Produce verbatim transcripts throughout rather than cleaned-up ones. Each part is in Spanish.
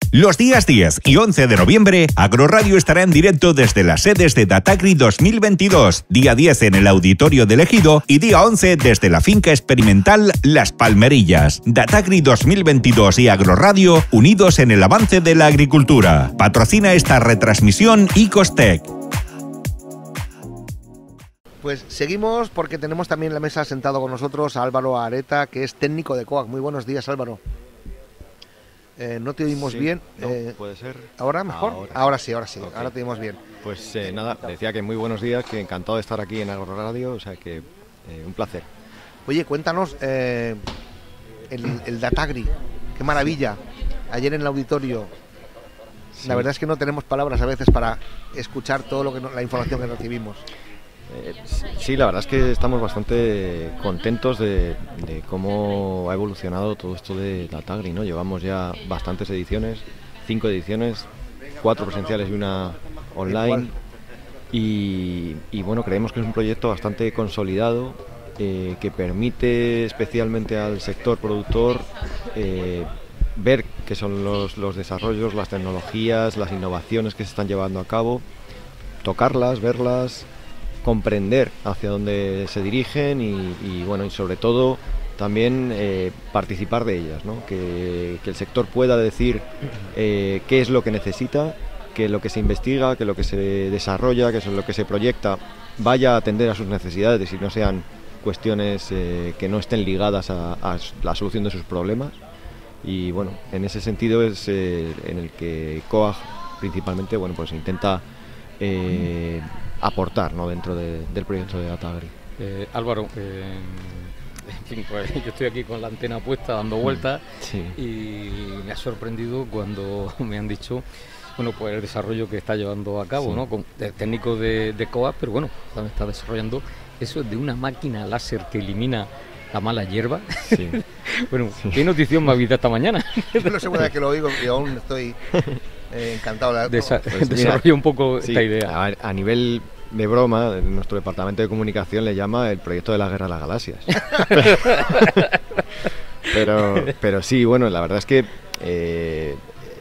Los días diez y once de noviembre, Agroradio estará en directo desde las sedes de Datagri dos mil veintidós, día diez en el Auditorio del Ejido y día once desde la finca experimental Las Palmerillas. Datagri dos mil veintidós y Agroradio unidos en el avance de la agricultura. Patrocina esta retransmisión Icostec. Pues seguimos porque tenemos también en la mesa sentado con nosotros a Álvaro Areta, que es técnico de COAG. Muy buenos días, Álvaro. Eh, no te oímos sí, bien. No, eh, puede ser. ¿Ahora mejor? Ahora, ahora sí, ahora sí. Okay. Ahora te oímos bien. Pues eh, nada, decía que muy buenos días, que encantado de estar aquí en Agroradio, o sea que eh, un placer. Oye, cuéntanos eh, el, el Datagri. Qué maravilla. Ayer en el auditorio. Sí. La verdad es que no tenemos palabras a veces para escuchar todo lo que no, la información que recibimos. Eh, sí, la verdad es que estamos bastante contentos de, de cómo ha evolucionado todo esto de Datagri, ¿no? Llevamos ya bastantes ediciones, cinco ediciones, cuatro presenciales y una online. Y, y bueno, creemos que es un proyecto bastante consolidado, eh, que permite especialmente al sector productor eh, ver qué son los, los desarrollos, las tecnologías, las innovaciones que se están llevando a cabo, tocarlas, verlas, comprender hacia dónde se dirigen y, y bueno, y sobre todo también eh, participar de ellas, ¿no? que, que el sector pueda decir eh, qué es lo que necesita, que lo que se investiga, que lo que se desarrolla, que lo que se proyecta vaya a atender a sus necesidades y no sean cuestiones eh, que no estén ligadas a, a la solución de sus problemas. Y bueno, en ese sentido es eh, en el que COAG principalmente bueno, pues intenta eh, aportar, ¿no? dentro de, del proyecto de Datagri. Eh, Álvaro, eh, en fin, pues yo estoy aquí con la antena puesta dando vueltas sí. Y me ha sorprendido cuando me han dicho, bueno, pues el desarrollo que está llevando a cabo, sí. ¿no? Con de, técnico de, de COAG, pero bueno, también está desarrollando eso de una máquina láser que elimina la mala hierba. Sí. Bueno, sí. ¿Qué notición me habéis dado esta mañana? Es la segunda vez que lo oigo y aún estoy eh, encantado. La... Desa pues desarrolla un poco sí, esta idea. A, a nivel de broma, nuestro departamento de comunicación le llama el proyecto de la guerra de las galaxias. pero, pero sí, bueno, la verdad es que eh,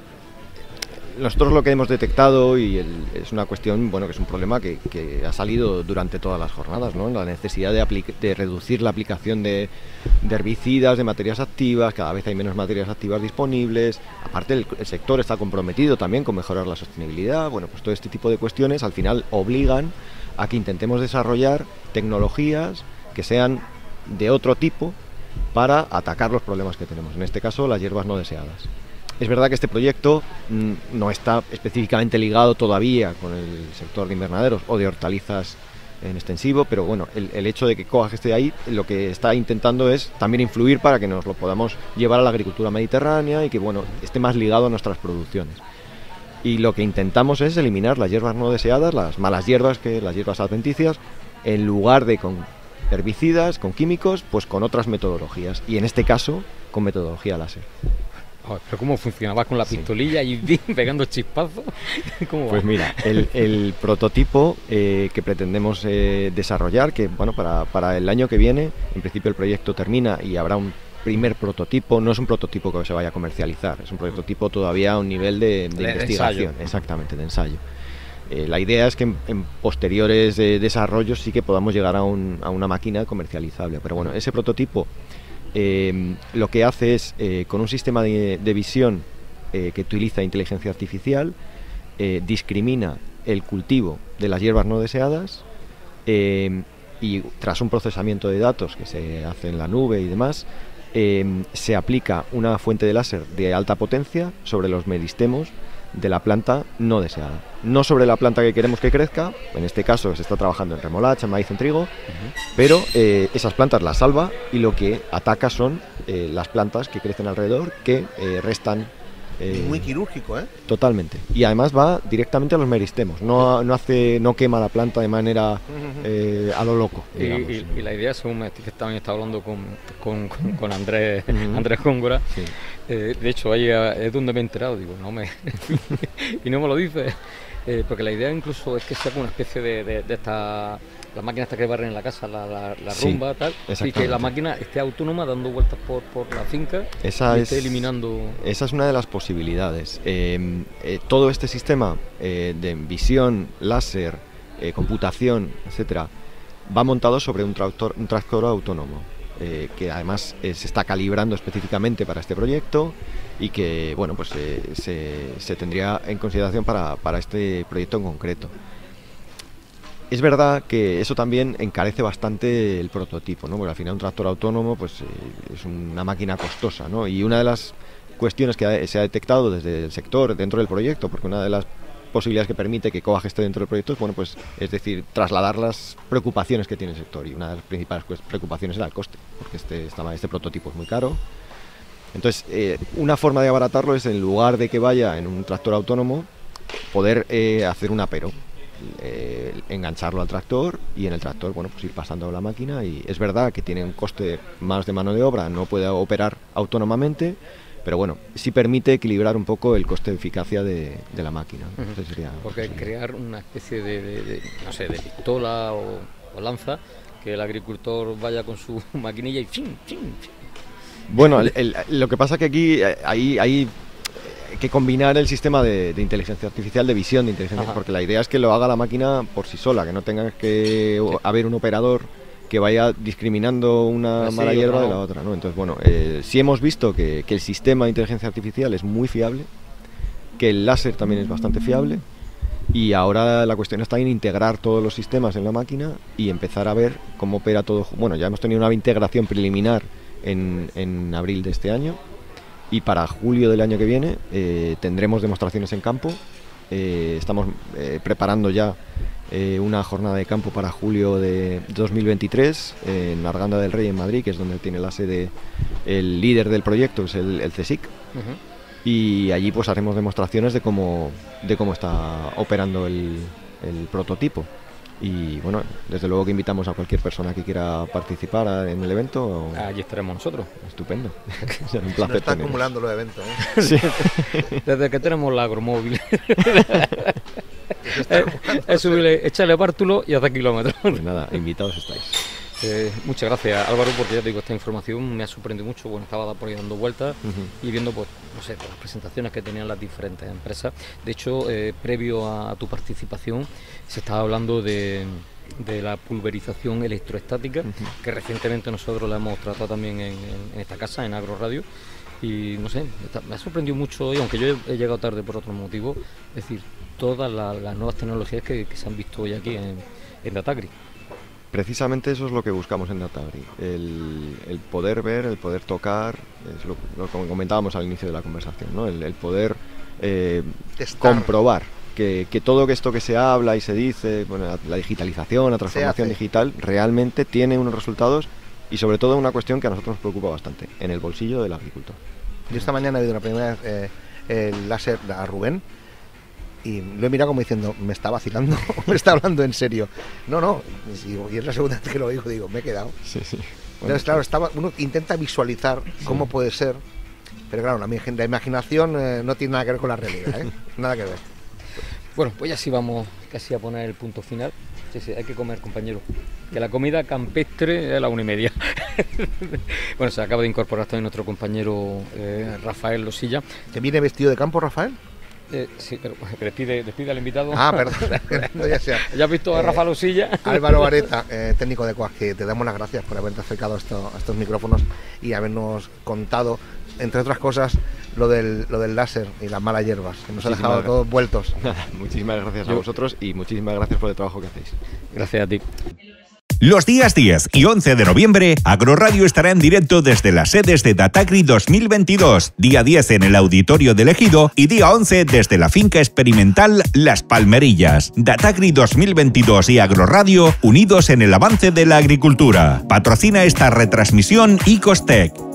nosotros lo que hemos detectado, y el, es una cuestión, bueno, que es un problema que, que ha salido durante todas las jornadas, ¿no? La necesidad de, de reducir la aplicación de, de herbicidas, de materias activas, cada vez hay menos materias activas disponibles, aparte el, el sector está comprometido también con mejorar la sostenibilidad, bueno, pues todo este tipo de cuestiones al final obligan a que intentemos desarrollar tecnologías que sean de otro tipo para atacar los problemas que tenemos, en este caso las hierbas no deseadas. Es verdad que este proyecto mmm, no está específicamente ligado todavía con el sector de invernaderos o de hortalizas en extensivo, pero bueno, el, el hecho de que COAG esté ahí, lo que está intentando es también influir para que nos lo podamos llevar a la agricultura mediterránea y que bueno, esté más ligado a nuestras producciones. Y lo que intentamos es eliminar las hierbas no deseadas, las malas hierbas, que las hierbas adventicias, en lugar de con herbicidas, con químicos, pues con otras metodologías, y en este caso con metodología láser. ¿Pero cómo funciona? ¿Vas con la pistolilla sí. y pegando chispazos? ¿Cómo va? Pues mira, el, el prototipo eh, que pretendemos eh, desarrollar, que bueno, para, para el año que viene, en principio el proyecto termina y habrá un primer prototipo, no es un prototipo que se vaya a comercializar, es un prototipo todavía a un nivel de, de, de investigación, ensayo. Exactamente, de ensayo. Eh, la idea es que en, en posteriores eh, desarrollos sí que podamos llegar a, un, a una máquina comercializable, pero bueno, ese prototipo Eh, lo que hace es, eh, con un sistema de, de visión eh, que utiliza inteligencia artificial, eh, discrimina el cultivo de las hierbas no deseadas eh, y tras un procesamiento de datos que se hace en la nube y demás, eh, se aplica una fuente de láser de alta potencia sobre los meristemos de la planta no deseada, no sobre la planta que queremos que crezca, en este caso se está trabajando en remolacha, en maíz, en trigo, uh-huh. pero eh, esas plantas las salva y lo que ataca son eh, las plantas que crecen alrededor, que eh, restan... Eh, muy quirúrgico, ¿eh? Totalmente, y además va directamente a los meristemos, no, no, hace, no quema la planta de manera eh, a lo loco, y, y, y la idea, según me también estaba hablando con, con, con, con Andrés, uh-huh. Andrés Góngora, sí. eh, de hecho ahí es donde me he enterado, digo, no me y no me lo dice, Eh, porque la idea incluso es que sea una especie de, de, de esta... Las máquinas estas que barren en la casa, la, la, la rumba, sí, tal, y que la máquina esté autónoma dando vueltas por, por la finca esa y es, esté eliminando... Esa es una de las posibilidades. Eh, eh, todo este sistema eh, de visión, láser, eh, computación, etcétera, va montado sobre un tractor, un tractor autónomo, eh, que además eh, se está calibrando específicamente para este proyecto y que, bueno, pues eh, se, se tendría en consideración para, para este proyecto en concreto. Es verdad que eso también encarece bastante el prototipo, ¿no? Porque al final un tractor autónomo pues, eh, es una máquina costosa, ¿no? Y una de las cuestiones que ha, se ha detectado desde el sector dentro del proyecto, porque una de las posibilidades que permite que Coag esté dentro del proyecto es, bueno, pues, es decir, trasladar las preocupaciones que tiene el sector. Y una de las principales preocupaciones era el coste, porque este, este, este prototipo es muy caro. Entonces, eh, una forma de abaratarlo es, en lugar de que vaya en un tractor autónomo, poder eh, hacer un apero. Eh, engancharlo al tractor y en el tractor, bueno, pues ir pasando la máquina. Y es verdad que tiene un coste más de mano de obra, no puede operar autónomamente, pero bueno, sí permite equilibrar un poco el coste de eficacia de, de la máquina. Uh-huh. Entonces sería, porque sería... crear una especie de, de, de, no sé, de pistola o, o lanza, que el agricultor vaya con su maquinilla y ¡fin, fin, fin! Bueno, el, el, lo que pasa que aquí hay, hay que combinar el sistema de, de inteligencia artificial, de visión de inteligencia, Ajá. porque la idea es que lo haga la máquina por sí sola, que no tenga que sí. haber un operador que vaya discriminando una sí, mala hierba no. de la otra, ¿no? Entonces, bueno, eh, sí hemos visto que, que el sistema de inteligencia artificial es muy fiable, que el láser también es bastante fiable, y ahora la cuestión está en integrar todos los sistemas en la máquina y empezar a ver cómo opera todo. Bueno, ya hemos tenido una integración preliminar en, en abril de este año, y para julio del año que viene eh, tendremos demostraciones en campo. Eh, estamos eh, preparando ya eh, una jornada de campo para julio de dos mil veintitrés en Arganda del Rey, en Madrid, que es donde tiene la sede el líder del proyecto, que es el, el CSIC. Uh-huh. Y allí pues haremos demostraciones de cómo, de cómo está operando el, el prototipo. Y bueno, desde luego que invitamos a cualquier persona que quiera participar en el evento. Allí estaremos nosotros. Estupendo. Será un placer. Se está acumulando los eventos, ¿eh? Sí. Desde que tenemos la agromóvil. es, es subirle, echarle bártulo y hacer kilómetros. Pues nada, invitados estáis. Eh, muchas gracias, Álvaro, porque ya te digo, esta información me ha sorprendido mucho. Bueno, estaba por ahí dando vueltas uh-huh. y viendo, pues, no sé, las presentaciones que tenían las diferentes empresas. De hecho, eh, previo a, a tu participación, se estaba hablando de, de la pulverización electroestática, uh-huh. que recientemente nosotros la hemos tratado también en, en, en esta casa, en Agro Radio. Y no sé, me ha sorprendido mucho, y aunque yo he, he llegado tarde por otro motivo, es decir, todas la, las nuevas tecnologías que, que se han visto hoy aquí en, en Datagri. Precisamente eso es lo que buscamos en Datagri, el, el poder ver, el poder tocar, es lo, lo que comentábamos al inicio de la conversación, ¿no? el, el poder eh, comprobar que, que todo esto que se habla y se dice, bueno, la, la digitalización, la transformación digital, realmente tiene unos resultados y sobre todo una cuestión que a nosotros nos preocupa bastante, en el bolsillo del agricultor. Yo esta mañana he oído una primera vez eh, el láser a Rubén, y lo he mirado como diciendo, ¿me está vacilando o me está hablando en serio? No, no, y es la segunda vez que lo oigo, digo, me he quedado. Sí, sí. Bueno, entonces, claro, estaba, uno intenta visualizar sí. cómo puede ser, pero claro, la, la imaginación eh, no tiene nada que ver con la realidad, ¿eh? Nada que ver. Bueno, pues ya sí vamos casi a poner el punto final. Sí, sí, hay que comer, compañero. Que la comida campestre es a la una y media. Bueno, se acaba de incorporar también nuestro compañero eh, Rafael Losilla. ¿Que viene vestido de campo, Rafael? Eh, sí, pero despide, despide al invitado. Ah, perdón. No, ya, sea. ¿Ya has visto a eh, Rafa Losilla? Álvaro Vareta, eh, técnico de Coag, que te damos las gracias por haberte acercado a, esto, a estos micrófonos y habernos contado, entre otras cosas, lo del, lo del láser y las malas hierbas, que nos ha dejado todos vueltos. Muchísimas gracias a vosotros y muchísimas gracias por el trabajo que hacéis. Gracias a ti. Los días diez y once de noviembre, Agroradio estará en directo desde las sedes de Datagri dos mil veintidós, día diez en el Auditorio del Ejido y día once desde la finca experimental Las Palmerillas. Datagri dos mil veintidós y Agroradio unidos en el avance de la agricultura. Patrocina esta retransmisión Icostec.